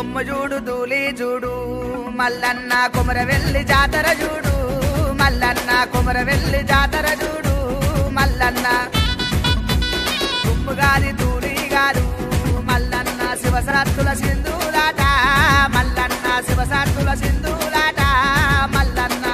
దుమ్ము చూడు ధూళి చూడు మల్లన్న కుమరవెల్లి జాతర చూడు మల్లన్న కుమరవెల్లి జాతర చూడు మల్లన్న దుమ్ము గాలి ధూళి గారు మల్లన్న శివసరత్తుల సింధూలాట మల్లన్న శివసరత్తుల సింధూలాట మల్లన్న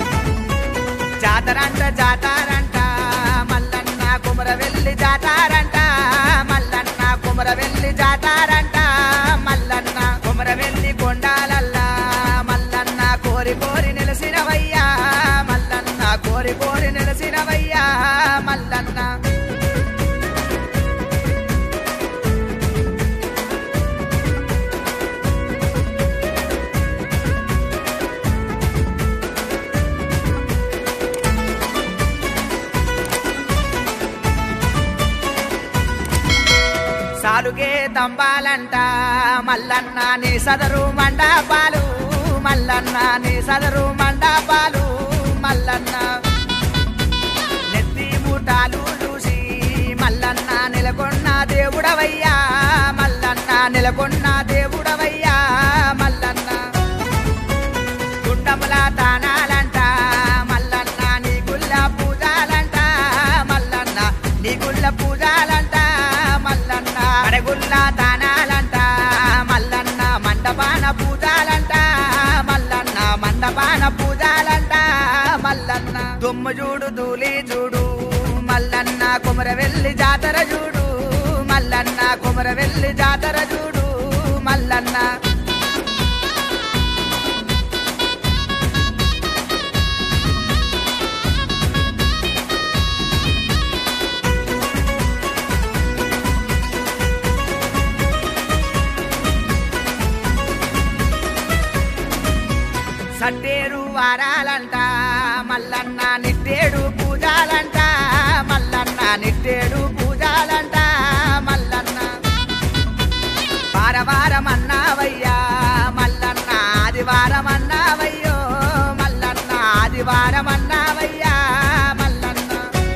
జాతరంట జాతరంట మల్లన్న కుమరవెల్లి జాతరంట మల్లన్న కుమరవెల్లి జాతరంట మల్లన్న కుమరవెల్లి కొండాలల్లా మల్లన్న కోరి కోరి నిలసినవయ్యా మల్లన్న కోరి కోరి నిలసినవయ్యా మల్లన్న సాలుగే తంబాలంట మల్లన్న నీ సదరు మండపాలు మల్లన్న నీ సదరు మండపాలు మల్లన్న నెత్తి మూటాలు చూసి మల్లన్న నెలకొన్న దేవుడవయ్యా మల్లన్న నెలకొన్న దేవుడవయ్యా మల్లన్న గుండముల తానాలంట మల్లన్న నీ గుళ్ళ పూజాలంట మల్లన్న నీ గుళ్ళ పూజాలంట మల్లన్న అడగుల్ల దానాలంట మల్లన్న మండపాన పూజాలంట మల్లన్న మండపాన పూజాలంట మల్లన్న దుమ్ము చూడు ధూళి చూడు మల్లన్న కుమరవెల్లి జాతర చూడు మల్లన్న కుమరవెల్లి జాతర చూడు మల్లన్న సట్టేరు వారాలంట మల్లన్న నిట్టేడు పూజాలంట మల్లన్న నిట్టేడు పూజాలంట మల్లన్న వారవారం అన్నావయ్యా మల్లన్న ఆదివారం అన్నావయ్యో మల్లన్న ఆదివారం అన్నావయ్యా మల్లన్న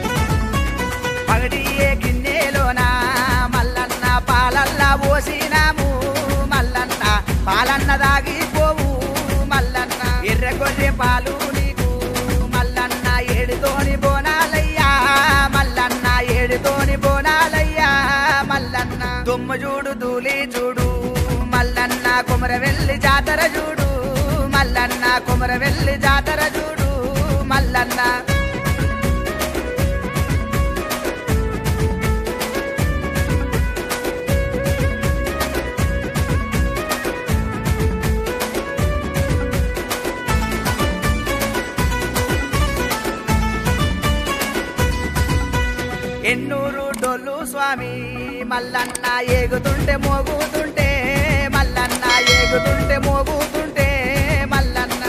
పగడియే గిన్నెలోనా మల్లన్న పాలల్లా పోసినాము మల్లన్న పాలన్న దాగిపోవు మల్లన్న ఎర్రగొర్రె పాలు నీకు మల్లన్న ఏడుతోని బోనాలయ్యా మల్లన్న ఏడుతోని బోనాలయ్యా మల్లన్న దుమ్ము చూడు ధూళి చూడు మల్లన్న కుమరవెల్లి జాతర చూడు మల్లన్న కుమరవెల్లి జాతర చూడు మల్లన్న ఎన్నూరు డొల్లు స్వామి మల్లన్న ఏగుతుంటే మోగుతుంటే మల్లన్న ఏగుతుంటే మోగుతుంటే మల్లన్న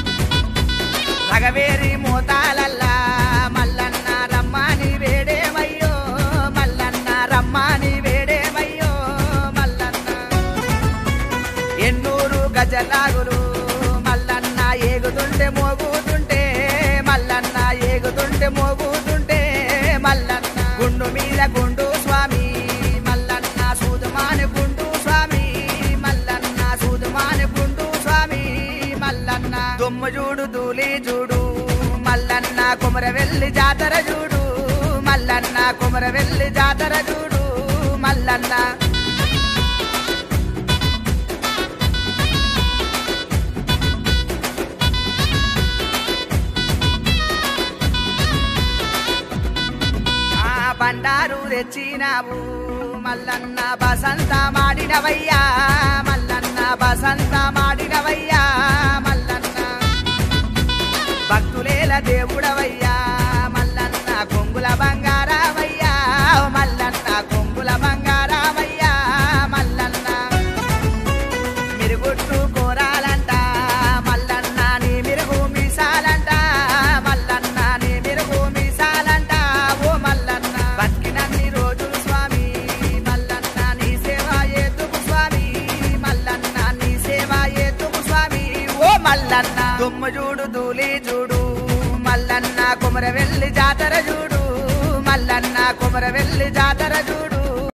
రగవేరి మోతాలల్లా మల్లన్న రమ్మాని వేడేమయ్యో మల్లన్న రమ్మాని వేడేమయ్యో మల్లన్న ఎన్నూరు గజలాగులు మల్లన్న ఏగుతుంటే మోగుతుంటే మల్లన్న ఏగుతుంటే మోగుతుంటే మల్లన్న గుండు మీద గుండు స్వామి మల్లన్న సూదుమాని గుండు స్వామి మల్లన్న సూదుమాని గుండు స్వామి మల్లన్న దుమ్ము చూడు ధూళి చూడు మల్లన్న కుమరవెల్లి జాతర చూడు మల్లన్న కుమరవెల్లి జాతర చూడు మల్లన్న బండారు తెచ్చినావు మల్లన్న బసంత మాడినవయ్యా మల్లన్న బసంత మాడినవయ్యా మల్లన్న భక్తులేల దేవుడవయ్యా మల్లన్న కొంగుల బంగారావయ్యా మల్లన్న కొంగుల బంగారావయ్యా మల్లన్న మిరుగుట్టు కోరాలంట మల్లన్న నీ మిరుగు మీసాలంట మల్లన్న నీ మిరుగు మీసాలంట ఓ మల్లన్న బతికినన్ని రోజులు స్వామి మల్లన్న నీ సేవ ఏతుకు స్వామి మల్లన్న నీ సేవ ఏతుకు స్వామి ఓ మల్లన్న దుమ్ము చూడు ధూళి చూడు మల్లన్న కుమరవెల్లి జాతర చూడు మల్లన్న కుమరవెల్లి జాతర చూడు